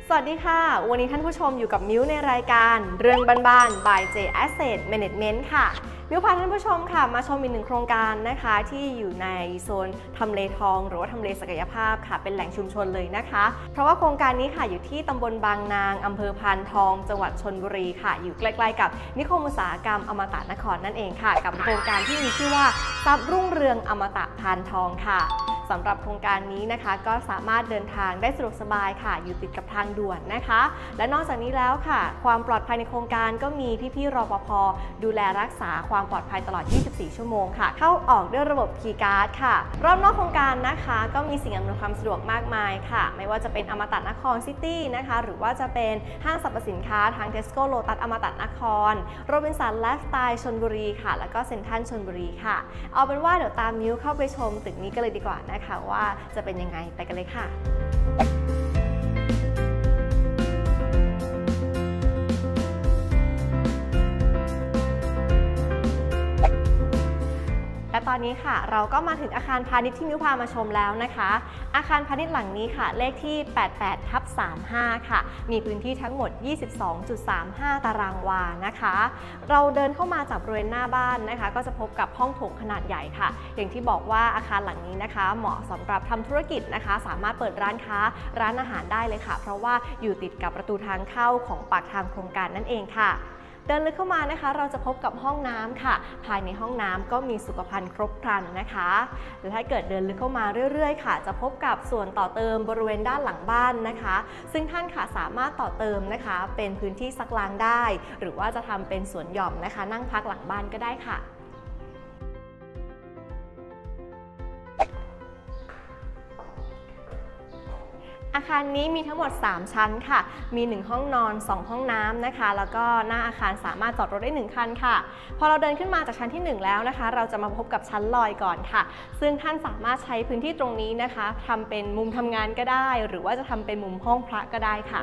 สวัสดีค่ะวันนี้ท่านผู้ชมอยู่กับมิ้วในรายการเรื่องบ้านๆ by J Asset Management ค่ะมิ้วพาท่านผู้ชมค่ะมาชมอีกหนึ่งโครงการนะคะที่อยู่ในโซนทำเลทองหรือว่าทำเลศักยภาพค่ะเป็นแหล่งชุมชนเลยนะคะเพราะว่าโครงการนี้ค่ะอยู่ที่ตำบลบางนางอำเภอพานทองจังหวัดชลบุรีค่ะอยู่ใกล้ๆกับนิคมอุตสาหกรรมอมตะนครนั่นเองค่ะกับโครงการที่มีชื่อว่าทรัพย์รุ่งเรืองอมตะพานทองค่ะสำหรับโครงการนี้นะคะก็สามารถเดินทางได้สะดวกสบายค่ะอยู่ติดกับทางด่วนนะคะและนอกจากนี้แล้วค่ะความปลอดภัยในโครงการก็มีพี่ๆรปภ.ดูแลรักษาความปลอดภัยตลอด 24 ชั่วโมงค่ะเข้าออกด้วยระบบคีย์การ์ดค่ะรอบนอกโครงการนะคะก็มีสิ่งอำนวยความสะดวกมากมายค่ะไม่ว่าจะเป็นอมตะนครซิตี้นะคะหรือว่าจะเป็นห้างสรรพสินค้าทาง Tesco Lotus อมตะนครโรบินสันไลฟ์สไตล์ชลบุรีค่ะแล้วก็เซ็นทรัลชลบุรีค่ะเอาเป็นว่าเดี๋ยวตามมิ้วเข้าไปชมตึกนี้กันเลยดีกว่านะคะว่าจะเป็นยังไงไปกันเลยค่ะและตอนนี้ค่ะเราก็มาถึงอาคารพาณิชย์ที่มิ้วพามาชมแล้วนะคะอาคารพาณิชย์หลังนี้ค่ะเลขที่ 88/35 ค่ะมีพื้นที่ทั้งหมด 22.35 ตารางวานะคะเราเดินเข้ามาจากบริเวณหน้าบ้านนะคะก็จะพบกับห้องโถงขนาดใหญ่ค่ะอย่างที่บอกว่าอาคารหลังนี้นะคะเหมาะสำหรับทำธุรกิจนะคะสามารถเปิดร้านค้าร้านอาหารได้เลยค่ะเพราะว่าอยู่ติดกับประตูทางเข้าของปากทางโครงการนั่นเองค่ะเดินลึกเข้ามานะคะเราจะพบกับห้องน้ำค่ะภายในห้องน้ำก็มีสุขภัณฑ์ครบครันนะคะหรือถ้าเกิดเดินลึกเข้ามาเรื่อยๆค่ะจะพบกับส่วนต่อเติมบริเวณด้านหลังบ้านนะคะซึ่งท่านค่ะสามารถต่อเติมนะคะเป็นพื้นที่ซักล้างได้หรือว่าจะทำเป็นสวนหย่อมนะคะนั่งพักหลังบ้านก็ได้ค่ะอาคารนี้มีทั้งหมด3ชั้นค่ะมี1ห้องนอน2ห้องน้ำนะคะแล้วก็หน้าอาคารสามารถจอดรถได้1คันค่ะพอเราเดินขึ้นมาจากชั้นที่1แล้วนะคะเราจะมาพบกับชั้นลอยก่อนค่ะซึ่งท่านสามารถใช้พื้นที่ตรงนี้นะคะทำเป็นมุมทำงานก็ได้หรือว่าจะทำเป็นมุมห้องพระก็ได้ค่ะ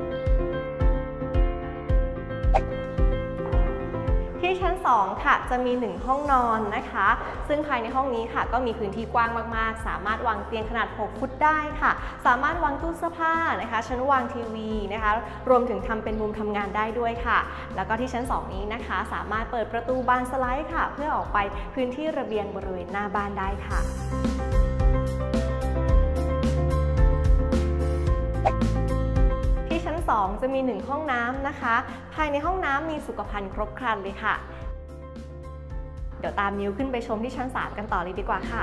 ที่ชั้น2ค่ะจะมี1ห้องนอนนะคะซึ่งภายในห้องนี้ค่ะก็มีพื้นที่กว้างมากๆสามารถวางเตียงขนาด6 ฟุตได้ค่ะสามารถวางตู้เสื้อผ้านะคะชั้นวางทีวีนะคะรวมถึงทำเป็นมุมทำงานได้ด้วยค่ะแล้วก็ที่ชั้น2นี้นะคะสามารถเปิดประตูบานสไลด์ค่ะเพื่อออกไปพื้นที่ระเบียงบริเวณหน้าบ้านได้ค่ะ2จะมี1ห้องน้ำนะคะภายในห้องน้ำมีสุขภัณฑ์ครบครันเลยค่ะเดี๋ยวตามมิ้วขึ้นไปชมที่ชั้น3กันต่อเลยดีกว่าค่ะ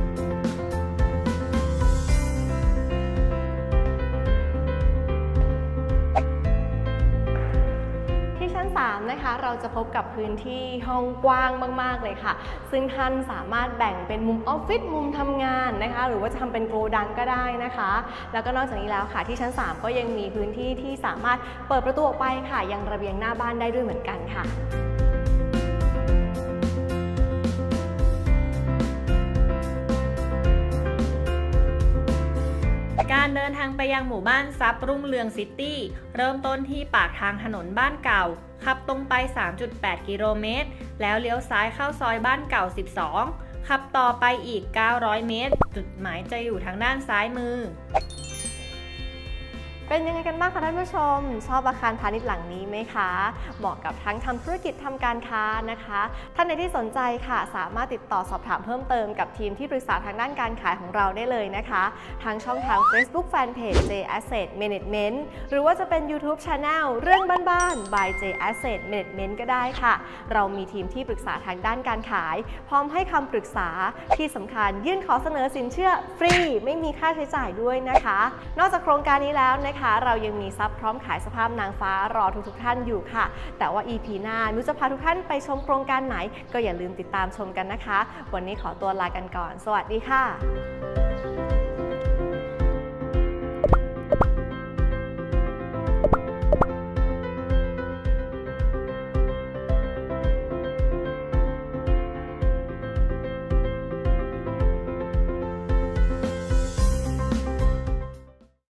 ชั้น3นะคะเราจะพบกับพื้นที่ห้องกว้างมากๆเลยค่ะซึ่งท่านสามารถแบ่งเป็นมุมออฟฟิศมุมทำงานนะคะหรือว่าจะทำเป็นโกดังก็ได้นะคะแล้วก็นอกจากนี้แล้วค่ะที่ชั้น3ก็ยังมีพื้นที่ที่สามารถเปิดประตูออกไปค่ะยังระเบียงหน้าบ้านได้ด้วยเหมือนกันค่ะการเดินทางไปยังหมู่บ้านทรัพย์รุ่งเรืองซิตี้เริ่มต้นที่ปากทางถนนบ้านเก่าขับตรงไป 3.8 กิโลเมตรแล้วเลี้ยวซ้ายเข้าซอยบ้านเก่า 12 ขับต่อไปอีก 900 เมตรจุดหมายจะอยู่ทางด้านซ้ายมือเป็นยังไงกันบ้างคะท่านผู้ชมชอบอาคารพาณิชย์หลังนี้ไหมคะเหมาะกับทั้งทำธุรกิจทำการค้านะคะท่านใดที่สนใจค่ะสามารถติดต่อสอบถามเพิ่มเติมกับทีมที่ปรึกษาทางด้านการขายของเราได้เลยนะคะทางช่องทาง Facebook Fanpage J Asset Management หรือว่าจะเป็น YouTube Channel เรื่องบ้านๆ by J Asset Management ก็ได้ค่ะเรามีทีมที่ปรึกษาทางด้านการขายพร้อมให้คำปรึกษาที่สำคัญยื่นขอเสนอสินเชื่อฟรีไม่มีค่าใช้จ่ายด้วยนะคะนอกจากโครงการนี้แล้วนะคะเรายังมีทรัพย์พร้อมขายสภาพนางฟ้ารอทุกท่านอยู่ค่ะแต่ว่า EP หน้ามิ้วจะพาทุกท่านไปชมโครงการไหนก็อย่าลืมติดตามชมกันนะคะวันนี้ขอตัวลากันก่อนสวัสดีค่ะ